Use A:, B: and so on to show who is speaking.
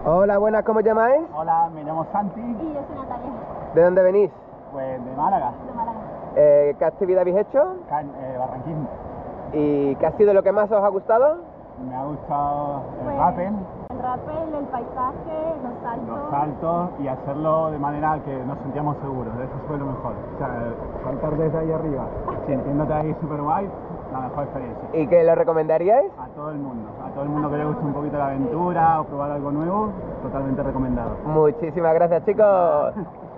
A: Hola, buenas, ¿cómo os llamáis?
B: Hola, me llamo Santi.
C: Y yo soy Natalia,
A: ¿De dónde venís?
B: Pues de Málaga,
C: de Málaga.
A: ¿Qué actividad habéis hecho?
B: barranquismo.
A: ¿Y qué ha sido lo que más os ha gustado?
B: Me ha gustado el
C: Pues,
B: rappel,
C: el rappel, el paisaje,
B: los saltos y hacerlo de manera que nos sentíamos seguros. Eso fue lo mejor. O sea, saltar desde ahí arriba, sintiéndote ahí super guay, la mejor experiencia.
A: ¿Y qué lo recomendaríais?
B: A todo el mundo que le guste un poquito la aventura o probar algo nuevo, totalmente recomendado.
A: Muchísimas gracias, chicos.